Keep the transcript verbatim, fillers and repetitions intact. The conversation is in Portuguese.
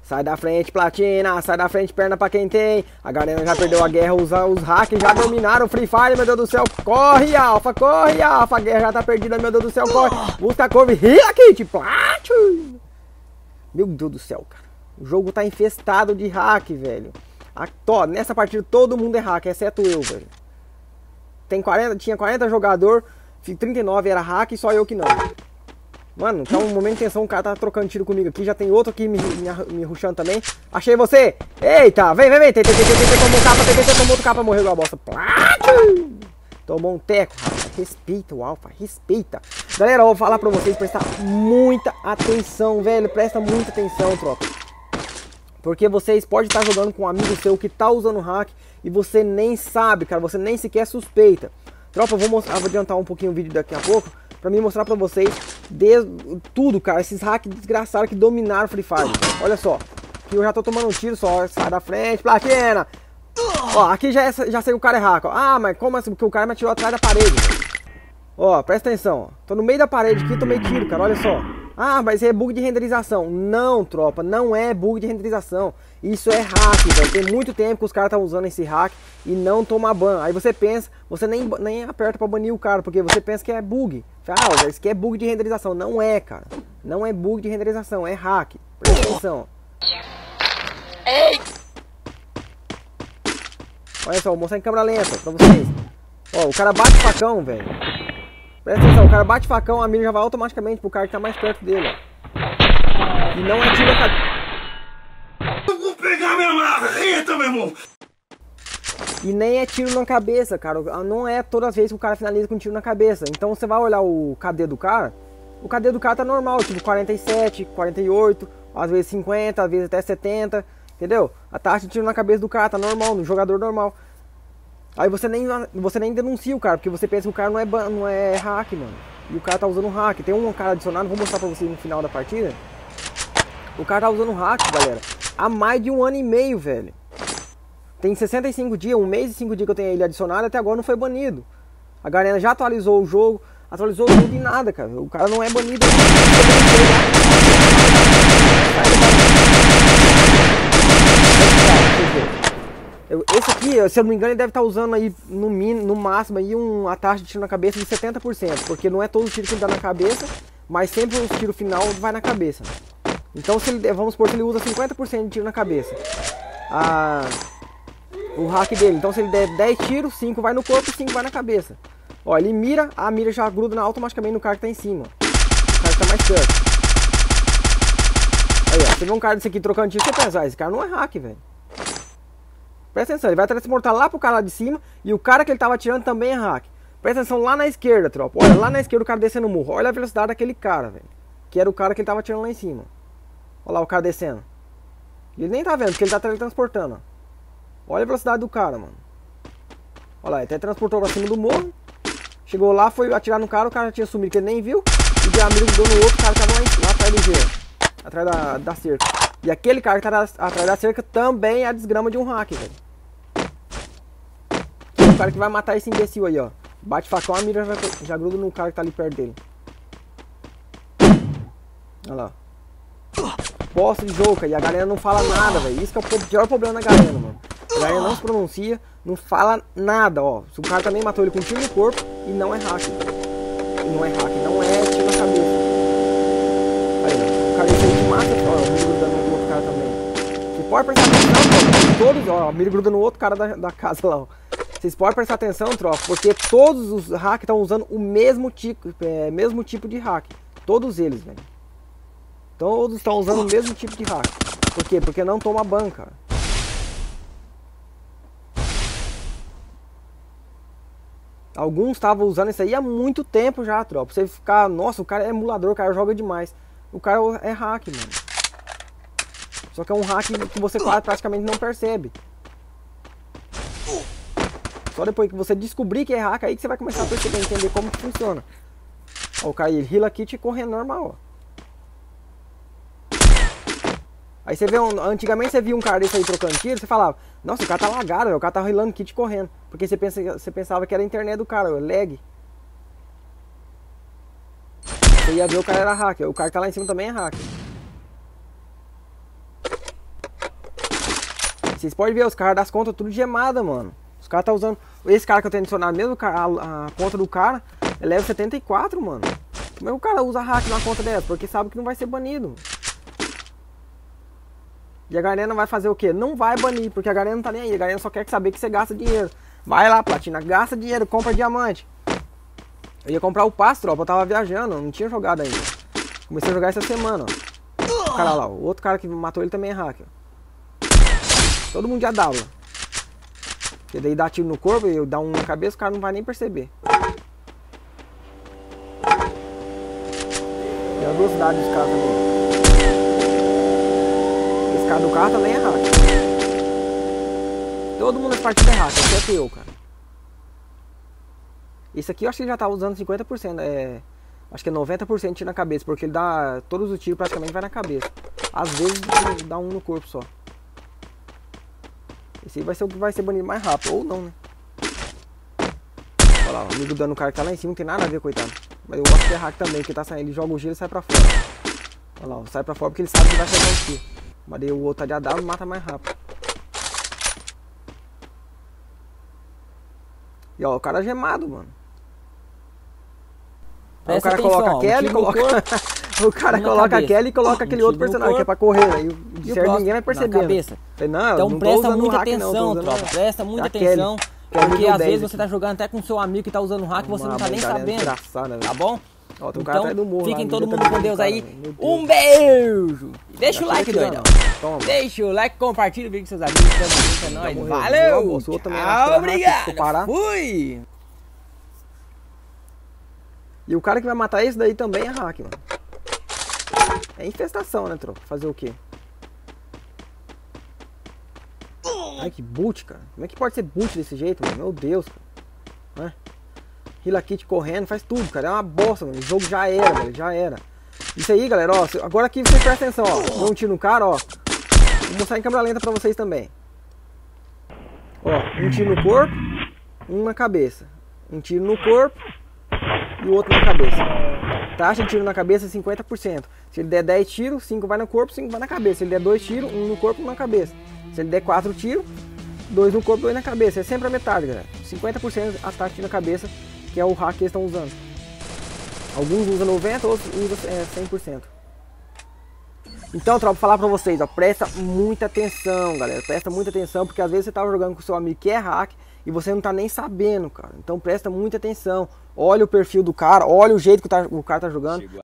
Sai da frente, platina, sai da frente, perna pra quem tem. A galera já perdeu a guerra, os, os hackers já dominaram o Free Fire, meu Deus do céu. Corre, Alpha, corre, Alpha. A guerra já tá perdida, meu Deus do céu, corre. Busca a curva, Heal Kit, platina. Meu Deus do céu, cara. O jogo tá infestado de hack, velho. A, tó, nessa partida todo mundo é hack, exceto eu, velho. Tem quarenta, tinha quarenta jogadores, trinta e nove era hack e só eu que não. Mano, tá um momento de tensão, o cara tá trocando tiro comigo aqui. Já tem outro aqui me, me, me rushando também. Achei você! Eita, vem, vem, vem! Tomou um capa, tomou outro capa, morreu igual a bosta. Tomou um teco, rapaz. Respeita o Alpha, respeita. Galera, eu vou falar pra vocês prestar muita atenção, velho. Presta muita atenção, tropa. Porque vocês podem estar jogando com um amigo seu que tá usando hack e você nem sabe, cara. Você nem sequer suspeita. Tropa, eu vou, mostrar, vou adiantar um pouquinho o vídeo daqui a pouco pra mim mostrar pra vocês de, tudo, cara. Esses hacks desgraçados que dominaram o Free Fire. Olha só. Aqui eu já tô tomando um tiro só. Sai da frente, platina. Ó, aqui já, é, já sei que o cara é hack. Ó. Ah, mas como assim? Porque o cara me atirou atrás da parede. Ó, presta atenção. Ó. Tô no meio da parede aqui e tomei tiro, cara. Olha só. Ah, mas é bug de renderização. Não, tropa, não é bug de renderização. Isso é hack, velho. Tem muito tempo que os caras estão usando esse hack e não toma ban. Aí você pensa, você nem, nem aperta pra banir o cara, porque você pensa que é bug. Ah, isso aqui é bug de renderização. Não é, cara. Não é bug de renderização, é hack. Presta atenção. Ei! Olha só, vou mostrar em câmera lenta pra vocês. Ó, o cara bate facão, velho. Presta atenção, o cara bate facão, a mira já vai automaticamente pro cara que tá mais perto dele, ó. E não é tiro na cabeça. Eu vou pegar minha marreta, meu irmão! E nem é tiro na cabeça, cara. Não é toda vez que o cara finaliza com tiro na cabeça. Então você vai olhar o K D do cara, o K D do cara tá normal, tipo quarenta e sete, quarenta e oito, às vezes cinquenta, às vezes até setenta, entendeu? A taxa de tiro na cabeça do cara tá normal, no jogador normal. Aí você nem, você nem denuncia o cara, porque você pensa que o cara não é, não é hack, mano. E o cara tá usando hack. Tem um cara adicionado, vou mostrar pra vocês no final da partida. O cara tá usando hack, galera, há mais de um ano e meio, velho. Tem sessenta e cinco dias, um mês e cinco dias que eu tenho ele adicionado, até agora não foi banido. A galera já atualizou o jogo, atualizou tudo e nada, cara. O cara não é banido. Esse aqui, se eu não me engano, ele deve estar usando aí no, min, no máximo aí uma taxa de tiro na cabeça de setenta por cento. Porque não é todo tiro que ele dá na cabeça, mas sempre o tiro final vai na cabeça. Então se ele, vamos supor que ele usa cinquenta por cento de tiro na cabeça. A, o hack dele. Então se ele der dez tiros, cinco vai no corpo e cinco vai na cabeça. Ó, ele mira, a mira já gruda automaticamente no cara que tá em cima. O cara que tá mais perto. Aí, ó, você vê um cara desse aqui trocando tiro, você pensa, ah, esse cara não é hack, velho. Presta atenção, ele vai transportar lá pro cara lá de cima e o cara que ele tava atirando também é hack. Presta atenção lá na esquerda, tropa. Olha, lá na esquerda o cara descendo o morro. Olha a velocidade daquele cara, velho. Que era o cara que ele tava atirando lá em cima. Olha lá o cara descendo. E ele nem tá vendo, porque ele tá teletransportando. Olha a velocidade do cara, mano. Olha lá, ele teletransportou pra cima do morro. Chegou lá, foi atirar no cara, o cara tinha sumido, que ele nem viu. E a mira deu no outro, o cara tava lá, lá atrás do gelo. Atrás da, da cerca. E aquele cara que tá atrás da cerca também é a desgrama de um hack, velho. O cara que vai matar esse imbecil aí, ó. Bate facão, a mira já, já gruda no cara que tá ali perto dele. Olha lá. Bosta de jogo, cara. E a galera não fala nada, velho. Isso que é o pior problema da galera, mano. A galera não se pronuncia, não fala nada, ó. Se o cara também matou ele com um tiro no corpo e não é hack. E não é hack, não é tiro na cabeça. Aí, ó. O cara desse aí te mata, ó. O mira grudando no outro cara também. Você pode prestar atenção, ó. Todos, ó. O mira gruda no outro cara da, da casa lá, ó. Vocês podem prestar atenção, tropa, porque todos os hacks estão usando o mesmo tipo, é, mesmo tipo de hack. Todos eles, velho. Todos estão usando o mesmo tipo de hack. Por quê? Porque não toma ban, cara. Alguns estavam usando isso aí há muito tempo já, tropa. Você ficar, nossa, o cara é emulador, o cara joga demais. O cara é hack, mano. Só que é um hack que você praticamente não percebe. Só depois que você descobrir que é hack, aí que você vai começar a perceber, entender como que funciona. Ó, o cara, ele heal kit correndo normal, ó. Aí você vê, um, antigamente você via um cara desse aí trocando tiro, você falava, nossa, o cara tá lagado, o cara tá healando kit correndo. Porque você, pensa, você pensava que era a internet do cara, o lag. Você ia ver o cara era hacker, o cara que tá lá em cima também é hacker. vocês podem ver, os caras das contas tudo gemada, mano. Os caras tá usando... Esse cara que eu tenho adicionado mesmo, a, a conta do cara, é level setenta e quatro, mano. Como é que o cara usa hack numa conta dessa? Porque sabe que não vai ser banido. E a Garena vai fazer o quê? Não vai banir, porque a Garena não tá nem aí. A Garena só quer saber que você gasta dinheiro. Vai lá, Platina, gasta dinheiro, compra diamante. Eu ia comprar o passe, tropa, eu tava viajando, não tinha jogado ainda. Comecei a jogar essa semana, ó. O cara lá, o outro cara que matou ele também é hacker. Todo mundo já dá, ó. Porque daí dá tiro no corpo e eu dar um na cabeça, o cara não vai nem perceber. Tem a velocidade dos caras também. Esse cara do carro também é hacker. Todo mundo nessa partida é hacker, exceto eu, cara. Esse aqui eu acho que ele já tá usando cinquenta por cento, é... Acho que é noventa por cento de tiro na cabeça, porque ele dá... Todos os tiros praticamente vai na cabeça. Às vezes dá um no corpo só. Esse aí vai ser o que vai ser banido mais rápido, ou não, né? Olha lá, o amigo dando o cara que tá lá em cima, não tem nada a ver, coitado. Mas eu gosto de hack também, que tá saindo, ele joga o gelo e sai pra fora. Olha lá, sai pra fora porque ele sabe que vai chegar um tiro. Mas daí o outro tá de A W mata mais rápido. E ó, o cara é gemado, mano. Aí o cara atenção, coloca aquela e coloca... o cara coloca aquela e coloca aquele outro personagem que é pra correr. Aí de certo ninguém vai perceber. Cabeça. Não, então não presta muita hack, atenção, não, tropa. usando... Presta muita aquele, atenção. Porque às vezes você aqui. tá jogando até com seu amigo que tá usando hack e você não tá nem sabendo. Tá bom? Ó, tem um então, cara atrás do morro, fiquem lá, todo mundo tá com Deus cara, aí. Deus. Um beijo! Deixa o like, doidão. Toma. Deixa o like, compartilha o vídeo com seus amigos. É nóis. Valeu! Tchau, obrigado! Fui! E o cara que vai matar esse daí também é hack, mano. É infestação, né, tropa? Fazer o quê? Ai, que boot, cara. Como é que pode ser boot desse jeito, mano? Meu Deus, cara. Né? Heal Kit correndo, faz tudo, cara. É uma bosta, mano. O jogo já era, velho. Já era. Isso aí, galera, ó. Agora aqui vocês prestem atenção, ó. Deu um tiro no cara, ó. Vou mostrar em câmera lenta pra vocês também. Ó, um tiro no corpo, um na cabeça. Um tiro no corpo e o outro na cabeça. Taxa de tiro na cabeça cinquenta por cento. Se ele der dez tiros, cinco vai no corpo, cinco vai na cabeça. Se ele der dois tiros, um no corpo e um na cabeça. Se ele der quatro tiros, dois no corpo e dois na cabeça. É sempre a metade, galera. cinquenta por cento a taxa de tiro na cabeça, que é o hack que eles estão usando. Alguns usam noventa por cento, outros usam é, cem por cento. Então, tropa, vou falar pra vocês, ó, presta muita atenção, galera. Presta muita atenção, porque às vezes você tá jogando com seu amigo que é hack e você não tá nem sabendo, cara. Então presta muita atenção. Olha o perfil do cara, olha o jeito que tá, o cara tá jogando.